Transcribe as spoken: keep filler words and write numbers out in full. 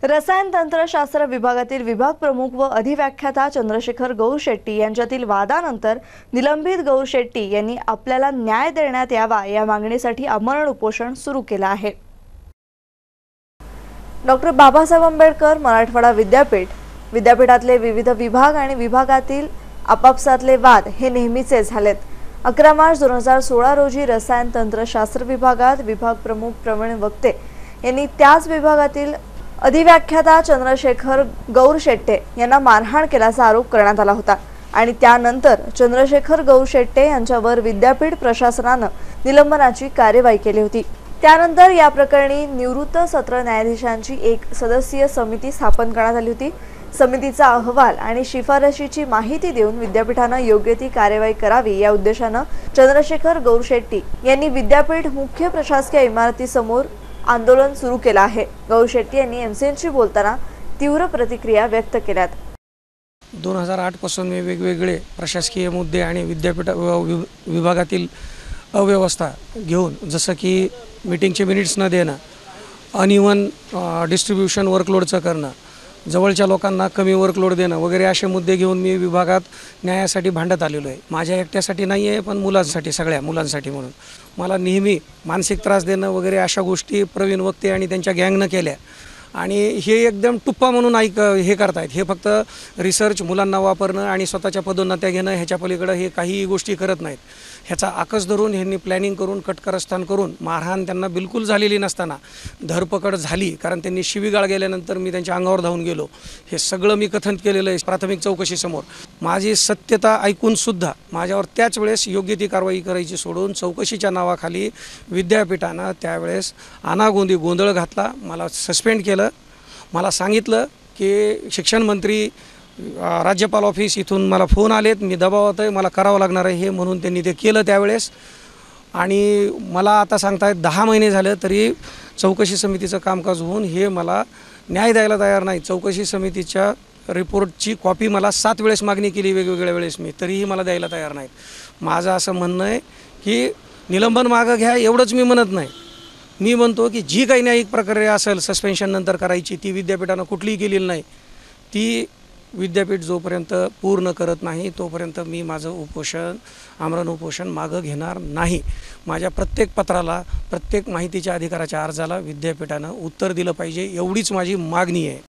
रसायन तंत्रशास्त्र विभागातील विभाग प्रमुख व अधिव्याख्याता चंद्रशेखर गौरशेट्टी यांच्यातील वादानंतर निलंबित गौरशेट्टी यांनी आपल्याला न्याय देण्यात यावा या मागणीसाठी आमरण उपोषण सुरू केले आहे। डॉक्टर बाबासाहेब आंबेडकर मराठवाडा विद्यापीठ विद्यापीठातले विविध विभाग आणि विभागातील आपापसातले वाद हे नेहमीचे झालेत। अकरा मार्च दोन हजार सोळा रोजी रसायन तंत्रशास्त्र विभागात विभाग प्रमुख प्रवीण वक्ते यांनी त्याच विभागातील अधिव्याख्याता चंद्रशेखर गौरशेट्टे यांना मारहाण केल्याचा आरोप करण्यात आला होता आणि त्यानंतर चंद्रशेखर गौरशेट्टे यांच्यावर विद्यापीठ प्रशासनाने निलंबनाची कार्यवाही केली होती। त्यानंतर या प्रकरणी निवृत्त सत्र न्यायाधीशांची एक सदस्यीय समिती स्थापन करण्यात आली होती। समितीचा अहवाल आणि शिफारशीची माहिती देऊन विद्यापीठाने योग्य ती कार्यवाही करावी या उद्देशाने चंद्रशेखर गौरशेट्टी यांनी विद्यापीठ मुख्य प्रशासकीय इमारतीसमोर आंदोलन सुरू केले आहे। गौरशेट्टी यांनी एमसीएनशी बोलताना तीव्र प्रतिक्रिया व्यक्त केल्यात। दोन हजार आठ पासून मी वेगवेगळे प्रशासकीय मुद्दे आणि विद्यापीठ विभागातील अव्यवस्था घेऊन, जसं की मीटिंगचे मिनिट्स न देणं, अनइवन डिस्ट्रीब्युशन वर्कलोडचं करणं, जवळच्या लोकांना कमी वर्कलोड देणं वगैरे असे मुद्दे घेऊन मी विभागात न्यायासाठी भांडत आलेलो आहे। माझ्या एकट्यासाठी नाही आहे, पण मुलांसाठी, सगळ्या मुलांसाठी म्हणून मला नेहमी मानसिक त्रास देणं वगैरे अशा गोष्टी प्रवीण वक्ते आणि त्यांच्या गँगनं केल्या आणि हे एकदम टुप्पा म्हणून ऐक हे करतायत। हे फक्त रिसर्च, मुलांना वापरणं आणि स्वतःच्या पदोन्नत्या घेणं ह्याच्या पलीकडे हे काहीही गोष्टी करत नाहीत। ह्याचा आकस धरून ह्यांनी प्लॅनिंग करून कटकारस्थान करून मारहाण त्यांना बिलकुल झालेली नसताना धरपकड झाली, कारण त्यांनी शिवीगाळ गेल्यानंतर मी त्यांच्या अंगावर धावून गेलो। हे सगळं मी कथन केलेलं आहे प्राथमिक चौकशीसमोर। माझी सत्यता ऐकूनसुद्धा माझ्यावर त्याच वेळेस योग्य ती कारवाई करायची सोडून चौकशीच्या नावाखाली विद्यापीठानं त्यावेळेस अनागोंदी गोंधळ घातला, मला सस्पेंड केलं। मला सांगितलं की शिक्षण मंत्री, राज्यपाल ऑफिस इथून मला फोन आलेत, मी दबावात आहे, मला करावं लागणार आहे हे म्हणून त्यांनी ते केलं त्यावेळेस। आणि मला आता सांगतायत दहा महिने झाले तरी चौकशी समितीचं कामकाज होऊन हे मला न्याय द्यायला तयार नाही। चौकशी समितीच्या रिपोर्टची कॉपी मला सात वेळेस मागणी केली वेगवेगळ्या वेळेस मी, तरीही मला द्यायला तयार नाहीत। माझं असं म्हणणं आहे की निलंबन मागं घ्या एवढंच मी म्हणत नाही, मी म्हणतो की जी काही न्यायिक प्रक्रिया असेल सस्पेन्शन नंतर करायची ती विद्यापीठानं कुठलीही केलेली नाही। ती विद्यापीठ जोपर्यंत पूर्ण करत नाही तोपर्यंत मी माझं उपोषण, आमरण उपोषण मागं घेणार नाही। माझ्या प्रत्येक पत्राला, प्रत्येक माहितीच्या अधिकाराच्या अर्जाला विद्यापीठानं उत्तर दिलं पाहिजे, एवढीच माझी मागणी आहे।